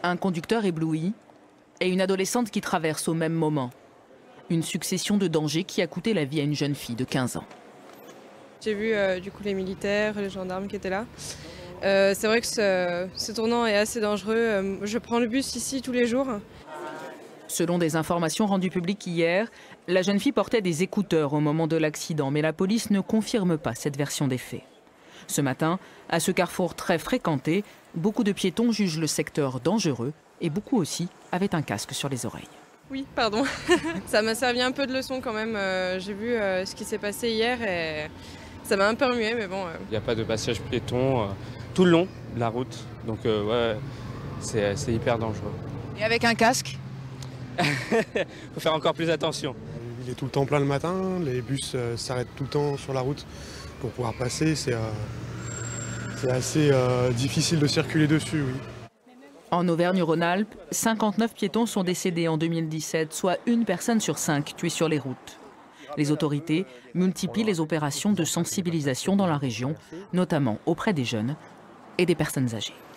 Un conducteur ébloui et une adolescente qui traverse au même moment. Une succession de dangers qui a coûté la vie à une jeune fille de 15 ans. J'ai vu du coup les militaires, les gendarmes qui étaient là. C'est vrai que ce tournant est assez dangereux. Je prends le bus ici tous les jours. Selon des informations rendues publiques hier, la jeune fille portait des écouteurs au moment de l'accident, mais la police ne confirme pas cette version des faits. Ce matin, à ce carrefour très fréquenté, beaucoup de piétons jugent le secteur dangereux et beaucoup aussi avaient un casque sur les oreilles. Oui, pardon. Ça m'a servi un peu de leçon quand même. J'ai vu ce qui s'est passé hier et ça m'a un peu remué, mais bon. Il n'y a pas de passage piéton tout le long de la route, donc ouais, c'est hyper dangereux. Et avec un casque ? Faut faire encore plus attention. Il est tout le temps plein le matin, les bus s'arrêtent tout le temps sur la route pour pouvoir passer. C'est assez difficile de circuler dessus, oui. En Auvergne-Rhône-Alpes, 59 piétons sont décédés en 2017, soit une personne sur 5 tuée sur les routes. Les autorités multiplient les opérations de sensibilisation dans la région, notamment auprès des jeunes et des personnes âgées.